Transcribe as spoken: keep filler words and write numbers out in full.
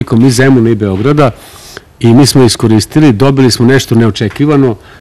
iz Zemuna i Beograda i mi smo iskoristili, dobili smo nešto neočekivano.